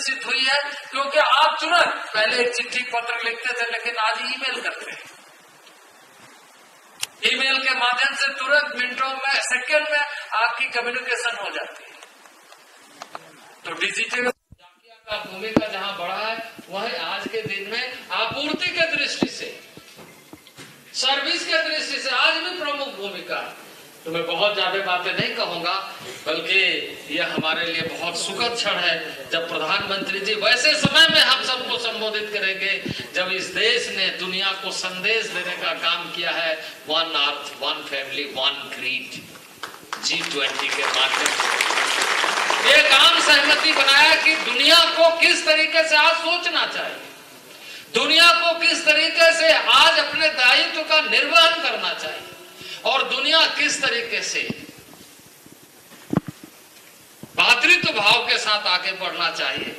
सुनिश्चित हुई है, क्योंकि आप तुरंत पहले एक चिट्ठी पत्र लिखते थे, लेकिन आज ईमेल करते हैं। ईमेल के माध्यम से तुरंत मिनटों में, सेकंड में आपकी कम्युनिकेशन हो जाती है। तो डिजिटल डाकिया का भूमिका जहां बढ़ा है, वही आज के दिन में आपूर्ति के दृष्टि से, सर्विस के दृष्टि से आज भी प्रमुख भूमिका है। तो मैं बहुत ज्यादा बातें नहीं कहूंगा, बल्कि यह हमारे लिए बहुत सुखद क्षण है जब प्रधानमंत्री जी वैसे समय में हम सबको संबोधित करेंगे जब इस देश ने दुनिया को संदेश देने का काम किया है, one earth, one family, one creed, G20 के माध्यम से एक आम सहमति बनाया कि दुनिया को किस तरीके से आज सोचना चाहिए, दुनिया को किस तरीके से आज अपने दायित्व का निर्वहन करना चाहिए, और दुनिया किस तरीके से भातृत्व भाव के साथ आगे बढ़ना चाहिए।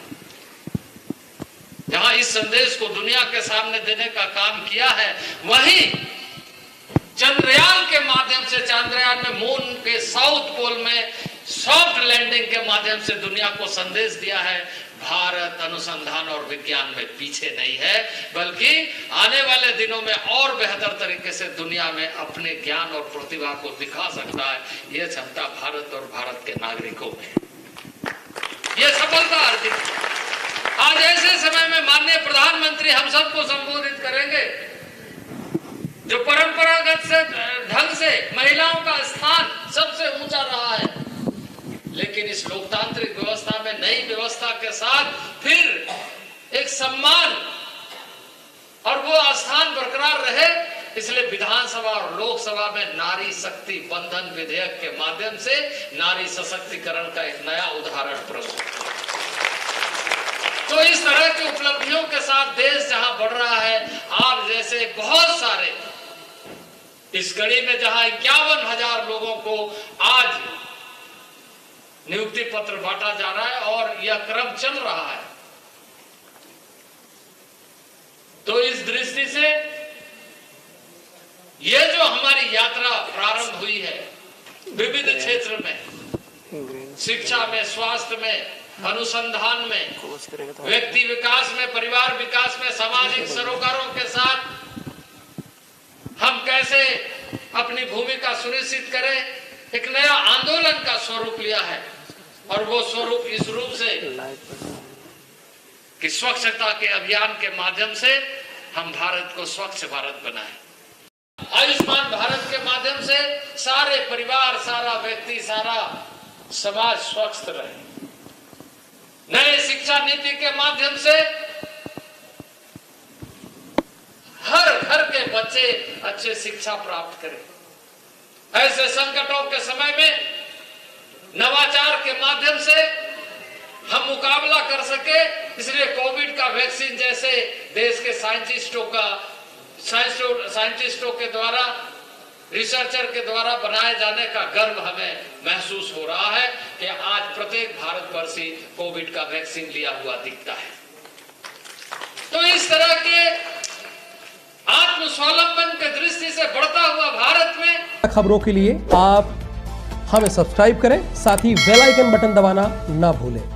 जहां इस संदेश को दुनिया के सामने देने का काम किया है, वहीं चंद्रयान के माध्यम से, चंद्रयान में मून के साउथ पोल में सॉफ्ट लैंडिंग के माध्यम से दुनिया को संदेश दिया है, भारत अनुसंधान और विज्ञान में पीछे नहीं है, बल्कि आने वाले दिनों में और बेहतर तरीके से दुनिया में अपने ज्ञान और प्रतिभा को दिखा सकता है। यह क्षमता भारत और भारत के नागरिकों में, यह सफलता अर्जित। आज ऐसे समय में माननीय प्रधानमंत्री हम सबको संबोधित करेंगे, जो परंपरागत से ढंग से महिलाओं का स्थान सबसे ऊंचा रहा है, लेकिन इस लोकतांत्रिक व्यवस्था में नई व्यवस्था के साथ फिर एक सम्मान और वो स्थान बरकरार रहे, इसलिए विधानसभा और लोकसभा में नारी शक्ति बंधन विधेयक के माध्यम से नारी सशक्तिकरण का एक नया उदाहरण प्रस्तुत। तो इस तरह की उपलब्धियों के साथ देश जहां बढ़ रहा है, आप जैसे बहुत सारे इस कड़ी में जहां 51,000 लोगों को आज नियुक्ति पत्र बांटा जा रहा है और यह क्रम चल रहा है, तो इस दृष्टि से यह जो हमारी यात्रा प्रारंभ हुई है विविध क्षेत्र में, शिक्षा में, स्वास्थ्य में, अनुसंधान में, व्यक्ति विकास में, परिवार विकास में, सामाजिक सरोकारों के साथ हम कैसे अपनी भूमिका सुनिश्चित करें, एक नया आंदोलन का स्वरूप लिया है। और वो स्वरूप इस रूप से कि स्वच्छता के अभियान के माध्यम से हम भारत को स्वच्छ भारत बनाएं। आयुष्मान भारत के माध्यम से सारे परिवार, सारा व्यक्ति, सारा समाज स्वस्थ रहे। नए शिक्षा नीति के माध्यम से हर घर के बच्चे अच्छे शिक्षा प्राप्त करें। ऐसे संकटों के समय में नवाचार के माध्यम से हम मुकाबला कर सके, इसलिए कोविड का वैक्सीन जैसे देश के साइंटिस्टों के द्वारा, रिसर्चर के द्वारा बनाए जाने का गर्व हमें महसूस हो रहा है कि आज प्रत्येक भारतवर्षी कोविड का वैक्सीन लिया हुआ दिखता है। तो इस तरह के आत्मस्वावलंबन के दृष्टि से बढ़ता हुआ भारत में खबरों के लिए आप हमें सब्सक्राइब करें, साथ ही बेल आइकन बटन दबाना ना भूलें।